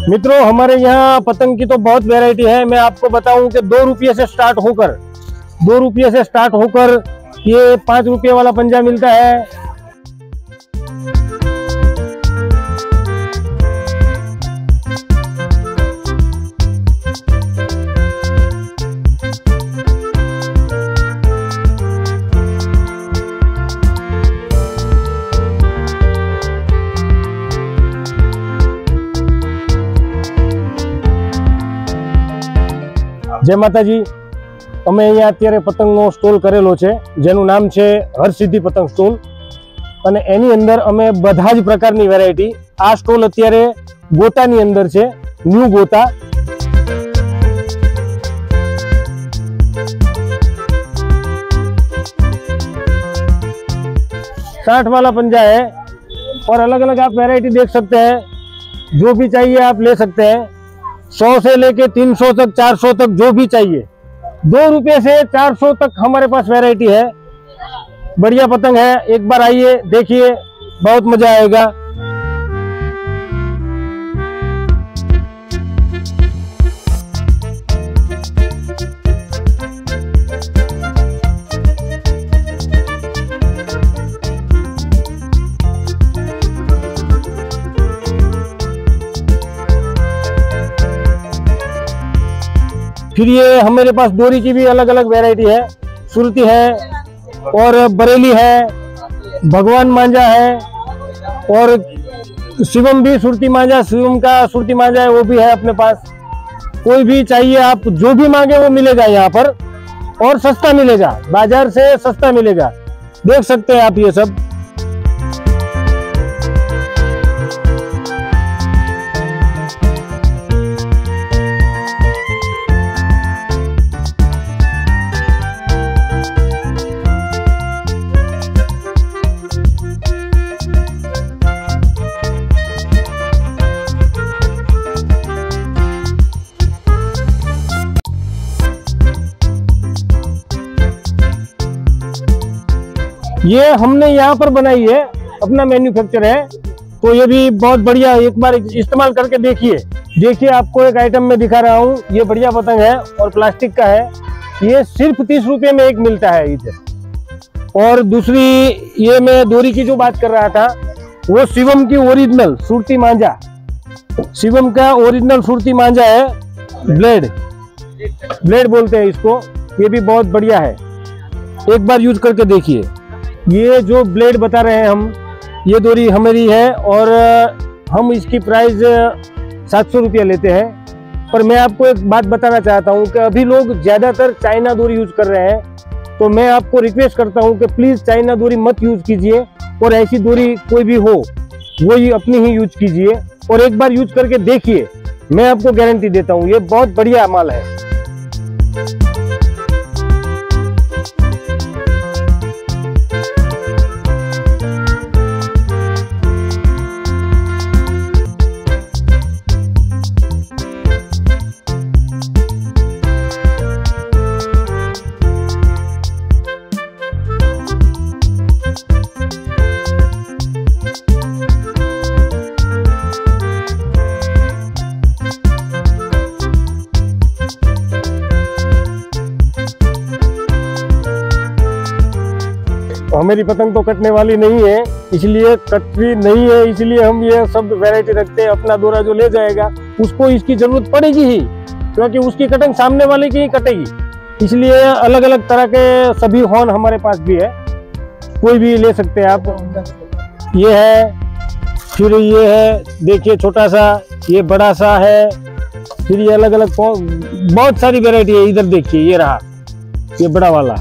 मित्रों, हमारे यहाँ पतंग की तो बहुत वैरायटी है। मैं आपको बताऊं कि 2 रुपये से स्टार्ट होकर ये 5 रुपये वाला पंजा मिलता है। जय माताजी। અમે અહીંયા અત્યારે પતંગનો સ્ટોલ કરેલો છે જેનું નામ છે હરસિદ્ધિ પતંગ સ્ટોલ, અને એની અંદર અમે બધા જ પ્રકારની વેરાયટી, આ સ્ટોલ અત્યારે ગોતાની અંદર છે, ન્યૂ ગોતા। साठ वाला पंजा है और अलग अलग आप वैरायटी देख सकते हैं। जो भी चाहिए आप ले सकते हैं, 100 से लेके 300 तक, 400 तक, जो भी चाहिए। 2 रुपये से 400 तक हमारे पास वैरायटी है। बढ़िया पतंग है, एक बार आइए देखिए, बहुत मजा आएगा। फिर ये हमारे पास डोरी की भी अलग अलग वैरायटी है। सुरती है और बरेली है, भगवान मांझा है, और शिवम भी सुरती मांझा, शिवम का सुरती मांझा है, वो भी है अपने पास। कोई भी चाहिए आप जो भी मांगे वो मिलेगा यहाँ पर, और सस्ता मिलेगा, बाजार से सस्ता मिलेगा। देख सकते हैं आप ये सब। ये हमने यहाँ पर बनाई है, अपना मैन्युफैक्चर है, तो ये भी बहुत बढ़िया। एक बार इस्तेमाल करके देखिए आपको एक आइटम में दिखा रहा हूँ। ये बढ़िया पतंग है और प्लास्टिक का है। ये सिर्फ 30 रुपये में एक मिलता है इधर। और दूसरी, ये मैं डोरी की जो बात कर रहा था, वो शिवम की ओरिजिनल सुरती मांझा, शिवम का ओरिजिनल सुरती मांझा है। ब्लेड बोलते हैं इसको। ये भी बहुत बढ़िया है, एक बार यूज करके देखिए। ये जो ब्लेड बता रहे हैं हम, ये डोरी हमारी है और हम इसकी प्राइस 700 रुपया लेते हैं। पर मैं आपको एक बात बताना चाहता हूँ कि अभी लोग ज़्यादातर चाइना डोरी यूज कर रहे हैं, तो मैं आपको रिक्वेस्ट करता हूँ कि प्लीज़ चाइना डोरी मत यूज कीजिए, और ऐसी डोरी कोई भी हो वो ही अपनी ही यूज कीजिए, और एक बार यूज करके देखिए। मैं आपको गारंटी देता हूँ ये बहुत बढ़िया माल है। हमारी पतंग तो कटने वाली नहीं है, इसलिए कटती नहीं है, इसलिए हम ये सब वैरायटी रखते हैं। अपना दोरा जो ले जाएगा उसको इसकी जरूरत पड़ेगी ही, क्योंकि उसकी कटिंग सामने वाले की ही कटेगी। इसलिए अलग अलग तरह के सभी हॉर्न हमारे पास भी है, कोई भी ले सकते हैं आप। ये है, फिर ये है, देखिए छोटा सा, ये बड़ा सा है, फिर ये अलग अलग बहुत सारी वैरायटी है। इधर देखिए, ये रहा, ये बड़ा वाला,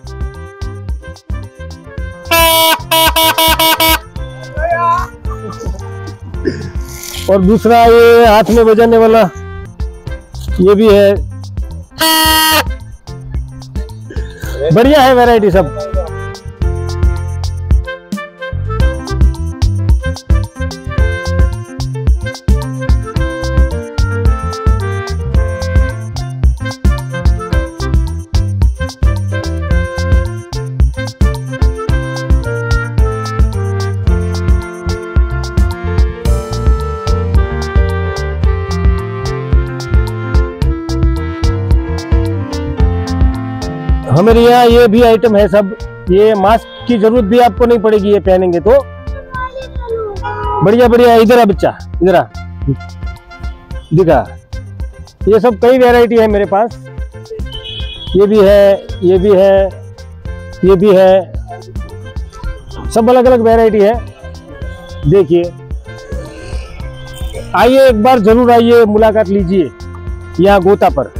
और दूसरा ये हाथ में बजाने वाला, ये भी है। बढ़िया है वैरायटी सब। हमारे यहाँ ये भी आइटम है सब। ये मास्क की जरूरत भी आपको नहीं पड़ेगी, ये पहनेंगे तो बढ़िया बढ़िया। इधर आ बच्चा, इधर आ, दिखा। ये सब कई वैरायटी है मेरे पास। ये भी है, ये भी है, ये भी है, सब अलग अलग वैरायटी है। देखिए, आइए एक बार जरूर आइए, मुलाकात लीजिए यहाँ गोता पर।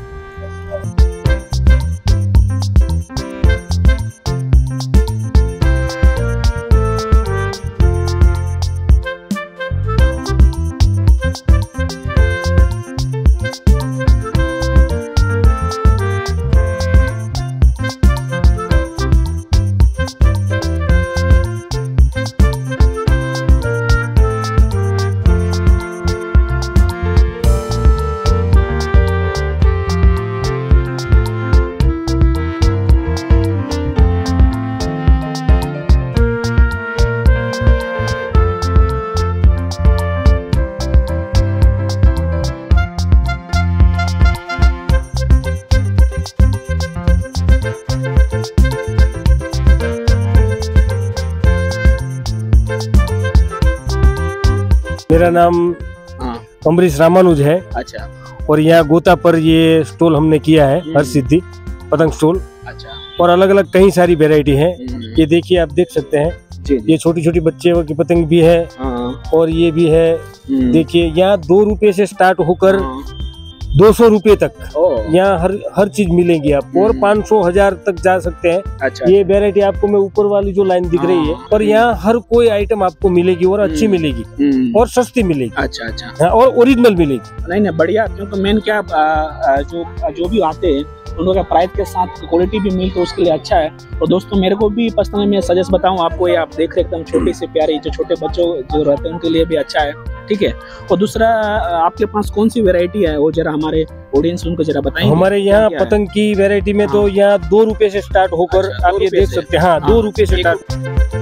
मेरा नाम अमरीश रामानुज है। अच्छा। और यहाँ गोता पर ये स्टॉल हमने किया है, हर सिद्धि पतंग स्टॉल। अच्छा। और अलग अलग कई सारी वैरायटी है। ये देखिए, आप देख सकते हैं, ये छोटी छोटी बच्चे की पतंग भी है और ये भी है। देखिए, यहाँ 2 रुपए से स्टार्ट होकर 200 रुपए तक यहाँ हर चीज मिलेगी आपको, और 500-1000 तक जा सकते हैं। अच्छा। ये वैरायटी आपको मैं ऊपर वाली जो लाइन दिख रही है, पर यहाँ हर कोई आइटम आपको मिलेगी और अच्छी मिलेगी और सस्ती मिलेगी। अच्छा अच्छा। और ओरिजिनल मिलेगी। नहीं बढ़िया, क्योंकि मेन क्या जो भी आते हैं उन लोगों का प्राइस के साथ क्वालिटी भी मिलती है, उसके लिए अच्छा है। और दोस्तों, मेरे को भी पर्सनली मैं सजेस्ट बताऊं आपको, ये आप देख रहे एकदम छोटे से प्यारे जो छोटे बच्चों जो रहते हैं उनके लिए भी अच्छा है। ठीक है। और दूसरा, आपके पास कौन सी वैरायटी है वो जरा हमारे ऑडियंस उनको जरा बताएंगे। हमारे यहाँ पतंग की वैरायटी में तो यहाँ 2 रुपए से स्टार्ट होकर आप ये देख सकते हैं। हाँ, 2 रुपए से स्टार्ट।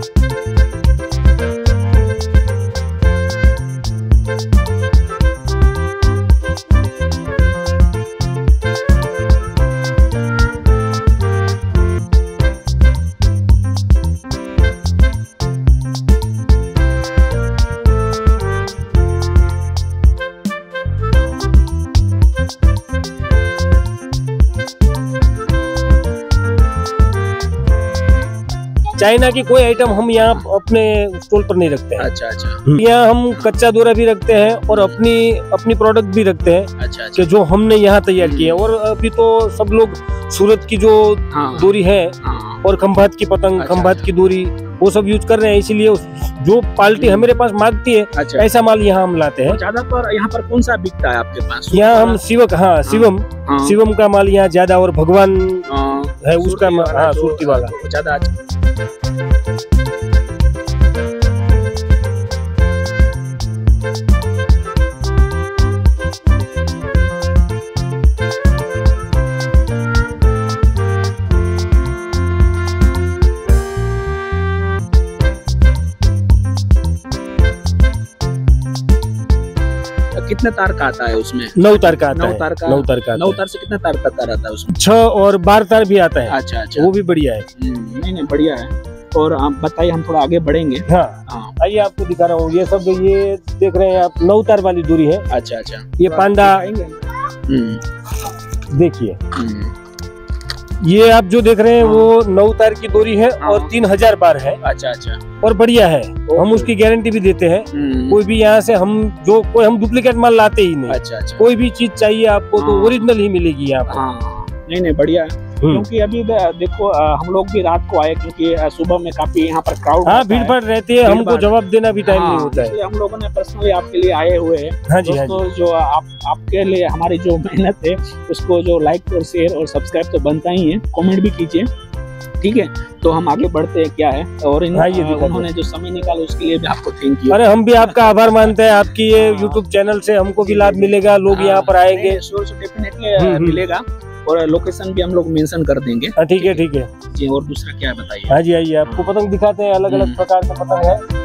चाइना की कोई आइटम हम यहाँ अपने स्टॉल पर नहीं रखते हैं। अच्छा अच्छा। यहाँ हम कच्चा दोरा भी रखते हैं और अपनी प्रोडक्ट भी रखते हैं। अच्छा। कि जो हमने यहाँ तैयार किए हैं। और अभी तो सब लोग सूरत की जो डोरी है और खंभात की पतंग, खंभात की डोरी, वो सब यूज कर रहे हैं। इसीलिए जो पार्टी हमारे पास मांगती है, ऐसा माल यहाँ हम लाते हैं। ज्यादातर यहाँ पर कौन सा बिकता है आपके पास? यहाँ हम शिवम का माल यहाँ ज्यादा, और भगवान है उसका, हाँ, सूरती वाला ज्यादा। कितने तार का आता है उसमें? 9 तार का आता है। 9 तार का। 9 तार का। 9 तार से कितना तार तक का रहता है उसमें? 6 और 12 तार भी आता है। अच्छा अच्छा। वो भी बढ़िया है। नहीं बढ़िया है। और आप बताइए, हम थोड़ा आगे बढ़ेंगे। हाँ, आइए आपको दिखा रहा हूँ। ये सब ये देख रहे हैं आप, 9 तार वाली दूरी है। अच्छा अच्छा। ये पांडा देखिए, ये आप जो देख रहे हैं वो 9 तार की डोरी है और 3000 बार है। अच्छा अच्छा। और बढ़िया है। हम उसकी गारंटी भी देते हैं। कोई भी यहाँ से हम डुप्लीकेट माल लाते ही नहीं। अच्छा अच्छा। कोई भी चीज चाहिए आपको तो ओरिजिनल ही मिलेगी यहाँ पर। नहीं बढ़िया है। क्योंकि अभी देखो, हम लोग भी रात को आए, क्योंकि सुबह में काफी यहाँ पर क्राउड, हाँ, भीड़ भाड़ रहती है, हमको जवाब देना भी टाइम नहीं होता है। हम लोगों ने पर्सनली आपके लिए आए हुए हैं। हाँ जी, हाँ जी। जो आपके लिए हमारी जो मेहनत है उसको जो लाइक और शेयर और सब्सक्राइब तो बनता ही है, कमेंट भी कीजिए। ठीक है, तो हम आगे बढ़ते हैं क्या है। और उन्होंने जो समय निकाला उसके लिए भी आपको थैंक यू। अरे, हम भी आपका आभार मानते हैं। आपकी ये YouTube चैनल से हमको भी लाभ मिलेगा, लोग यहाँ पर आएंगे। डेफिनेटली मिलेगा। और लोकेशन भी हम लोग मेंशन कर देंगे। ठीक है ठीक है जी। और दूसरा क्या बताइए? हाँ जी, आइए आपको पतंग दिखाते हैं। अलग अलग प्रकार का पतंग है।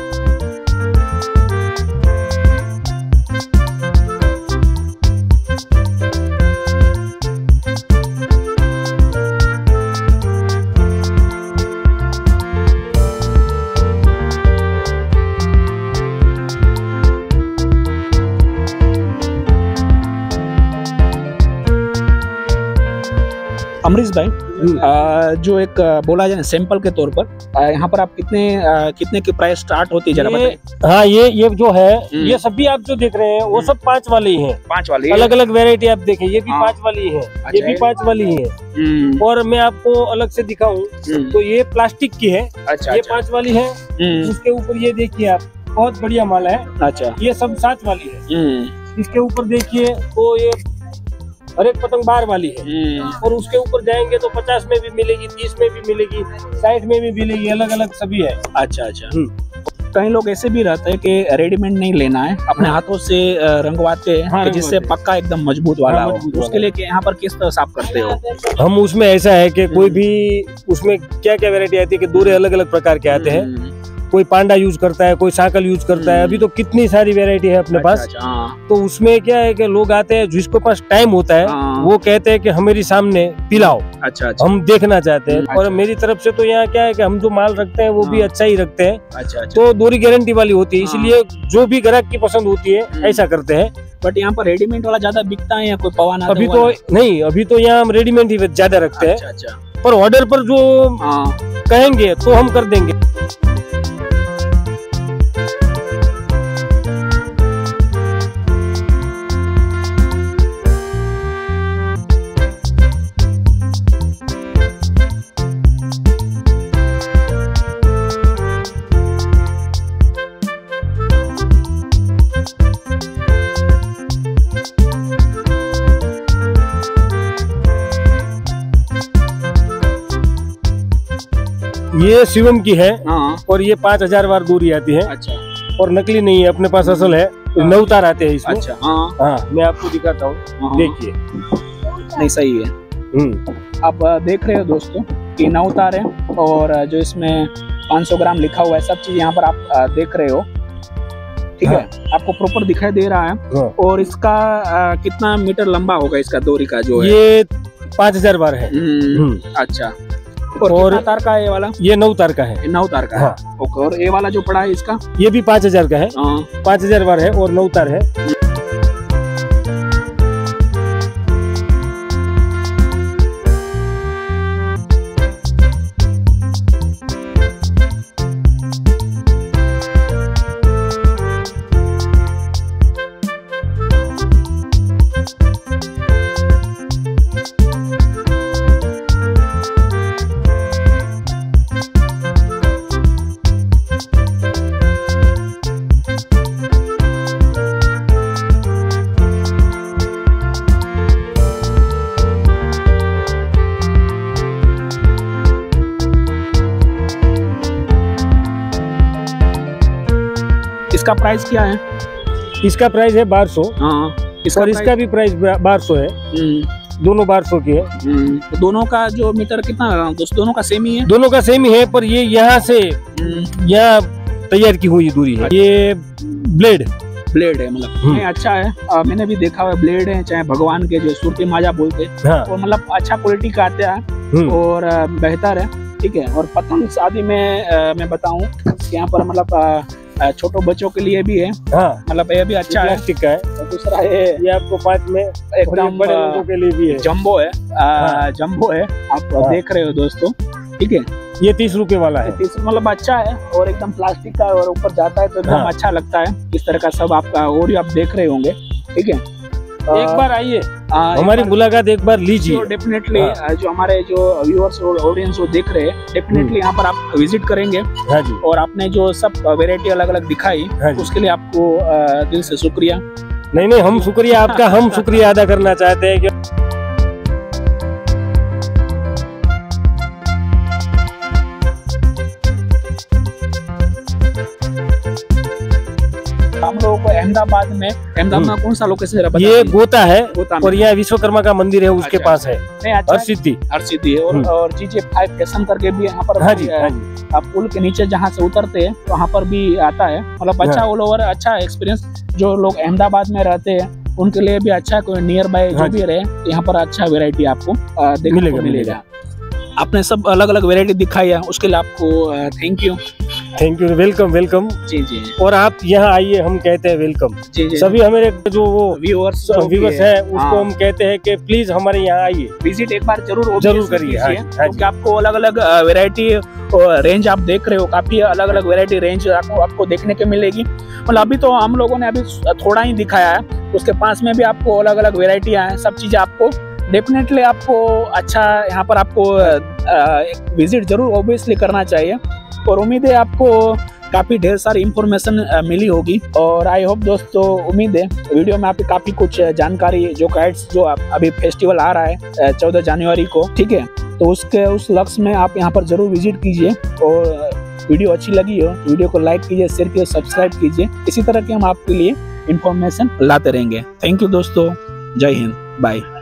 अमरीश भाई, जो एक बोला जाए सैंपल के तौर पर यहाँ पर आप कितने की प्राइस स्टार्ट होती है जरा बताइए। हाँ, ये जो है ये सभी आप जो देख रहे हैं वो सब 5 वाले ही हैं। 5 वाले अलग अलग वेरायटी आप देखें, ये भी 5 वाली है, ये भी 5 वाली है। और मैं आपको अलग से दिखाऊं तो ये प्लास्टिक की है। अच्छा, ये 5 वाली है। इसके ऊपर ये देखिए आप, बहुत बढ़िया माल है। अच्छा, ये सब 7 वाली है। इसके ऊपर देखिए तो ये हर एक पतंग 12 वाली है। और उसके ऊपर जाएंगे तो 50 में भी मिलेगी, 30 में भी मिलेगी, 60 में भी मिलेगी, अलग अलग सभी है। अच्छा अच्छा। कई लोग ऐसे भी रहते हैं कि रेडीमेड नहीं लेना है, अपने हाथों से रंगवाते हैं। हाँ, जिससे पक्का एकदम मजबूत वाला हो। उसके लिए कि यहाँ पर किस तरह साफ करते हो? हम उसमें ऐसा है कि कोई भी उसमें क्या क्या वैरायटी आती है कि दोरे अलग अलग प्रकार के आते हैं। कोई पांडा यूज करता है, कोई साकल यूज करता है। अभी तो कितनी सारी वैरायटी है अपने पास। तो उसमें क्या है कि लोग आते हैं जिसके पास टाइम होता है, वो कहते हैं कि हमारे सामने पिलाओ। अच्छा, हम देखना चाहते हैं। और मेरी तरफ से तो यहाँ क्या है कि हम जो माल रखते हैं वो भी अच्छा ही रखते हैं। अच्छा। तो दोरी गारंटी वाली होती है, इसलिए जो भी ग्राहक की पसंद होती है ऐसा करते हैं। बट यहाँ पर रेडीमेड वाला ज्यादा बिकता है या कोई पवाना? अभी तो नहीं, अभी तो यहाँ हम रेडीमेड ही ज्यादा रखते हैं। अच्छा। पर ऑर्डर पर जो कहेंगे तो हम कर देंगे। ये शिवम की है। और ये 5000 वार दूरी आती है। अच्छा। और नकली नहीं है, अपने पास असल है। 9 तार आते हैं इसमें। अच्छा। हाँ, मैं आपको दिखाता हूँ, देखिए। नहीं, सही है। आप देख रहे हो दोस्तों कि 9 तार है और जो इसमें 500 ग्राम लिखा हुआ है, सब चीज यहाँ पर आप देख रहे हो। ठीक है, आपको प्रॉपर दिखाई दे रहा है। और इसका कितना मीटर लंबा होगा इसका दोरी का जो है? ये 5000 वार है। अच्छा। और तार का है ये वाला? ये 9 तार का है। 9 तार का है। ओके। और ये वाला जो पड़ा है इसका? ये भी 5000 का है। 5000 वार है और 9 तार है। इसका प्राइस क्या है? इसका प्राइस है 1200। और इसका भी प्राइस 1200 है। दोनों 1200 की है। तो दोनों का जो मीटर कितना? दोनों का सेम ही है? दोनों का सेम ही है, पर ये यहाँ से यहाँ तैयार की हुई दूरी है। ये ब्लेड है, मतलब नहीं, अच्छा है। मैंने भी देखा हुआ ब्लेड है, चाहे भगवान के जो सुरती माजा बोलते हैं। हाँ। और मतलब अच्छा क्वालिटी का आता है और बेहतर है। ठीक है। और पतंग शादी में मैं बताऊं यहाँ पर मतलब छोटो बच्चों के लिए भी है। हाँ। मतलब ये भी अच्छा है, प्लास्टिक का है। और दूसरा ये आपको 5 में एकदम बड़े लोगों के लिए भी है। जंबो है। जंबो है, आप देख रहे हो दोस्तों। ठीक है। ये 30 रुपए वाला है। 30 मतलब अच्छा है और एकदम प्लास्टिक का, और ऊपर जाता है तो एकदम अच्छा लगता है। इस तरह का सब आपका और आप देख रहे होंगे। ठीक है। एक बार आइए, हमारी मुलाकात एक बार लीजिए। डेफिनेटली जो हमारे जो व्यूअर्स और ऑडियंस वो देख रहे हैं, डेफिनेटली यहाँ पर आप विजिट करेंगे। हाँ जी। और आपने जो सब वेरायटी अलग अलग दिखाई, हाँ, उसके लिए आपको दिल से शुक्रिया। नहीं, हम शुक्रिया आपका, हम शुक्रिया अदा करना चाहते हैं कि हम लोगों को अहमदाबाद में कौन सा लोकेशन? ये गोता है। और यहाँ विश्वकर्मा का मंदिर है, उसके पास है। हर सिद्धि है। और GJ5 फैशन करके भी यहाँ पर। हाँ जी। आप पुल के नीचे जहाँ से उतरते हैं वहाँ पर भी आता है। मतलब अच्छा, ऑल ओवर अच्छा एक्सपीरियंस। जो लोग अहमदाबाद में रहते हैं उनके लिए भी अच्छा, कोई नियर बाय जो भी रहे, यहाँ पर अच्छा वेरायटी आपको देखने को मिलेगा। आपने सब अलग अलग वेरायटी दिखाई है, उसके लिए आपको thank you. Thank you, welcome welcome. जी जी और आप यहाँ आइए, हम कहते हैं वेलकम। जी जी सभी हमारे जो वो व्यूअर्स है उसको हम कहते हैं कि प्लीज हमारे यहाँ आइए, विजिट एक बार जरूर करिए। हाँ जी, हाँ क्योंकि जी। आपको अलग अलग वैरायटी रेंज आप देख रहे हो, काफी अलग अलग वैरायटी रेंज आपको देखने को मिलेगी। मतलब अभी तो हम लोगों ने अभी थोड़ा ही दिखाया है, उसके पास में भी आपको अलग अलग वैरायटियां हैं, सब चीजें आपको डेफिनेटली आपको अच्छा यहाँ पर आपको एक विजिट जरूर ऑब्वियसली करना चाहिए। और उम्मीद है आपको काफी ढेर सारी इंफॉर्मेशन मिली होगी। और आई होप दोस्तों, उम्मीद है वीडियो में आपकी काफी कुछ जानकारी, जो गाइड्स जो अभी फेस्टिवल आ रहा है 14 जनवरी को, ठीक है, तो उसके उस लक्ष्य में आप यहाँ पर जरूर विजिट कीजिए। और वीडियो अच्छी लगी हो वीडियो को लाइक कीजिए, शेयर कीजिए, सब्सक्राइब कीजिए। इसी तरह की हम आपके लिए इंफॉर्मेशन लाते रहेंगे। थैंक यू दोस्तों, जय हिंद, बाय।